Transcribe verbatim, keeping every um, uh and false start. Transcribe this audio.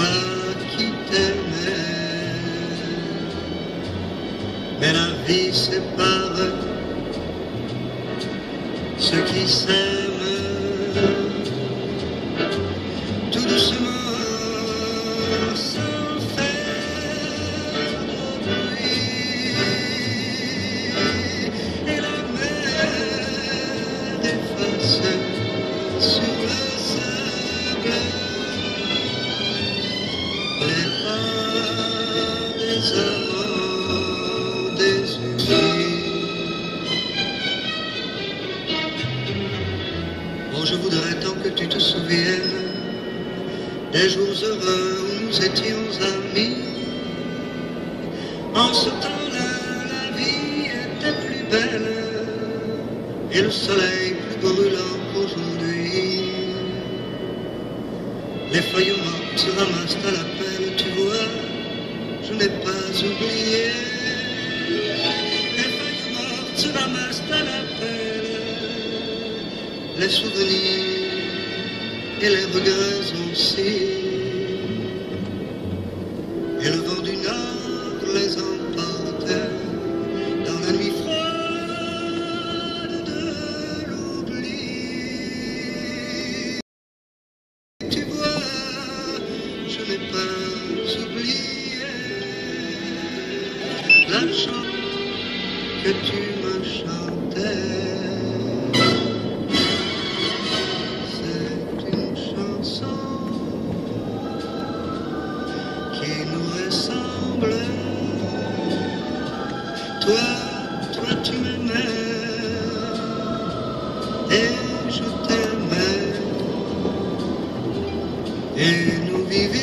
moi qui t'aimais. Mais la vie sépare ceux qui s'aiment tout doucement sans faire de bruit. Et la mer efface sur le sable les pas des amants désunis. Oh, je voudrais tant que tu te souviennes des jours heureux où nous étions amis. En ce temps-là, la vie était plus belle et le soleil plus brûlant qu'aujourd'hui. Les feuilles mortes se ramassent à la pelle, tu vois, je n'ai pas oublié. Les feuilles mortes se ramassent à la pelle, les souvenirs et les regrets aussi. Et le vent du nord les emporte dans la nuit froide de l'oubli. Tu vois, je n'ai pas oublié la chanson que tu me chantais. Qui nous ressemble. Toi, toi tu m'aimais et je t'aimais et nous vivions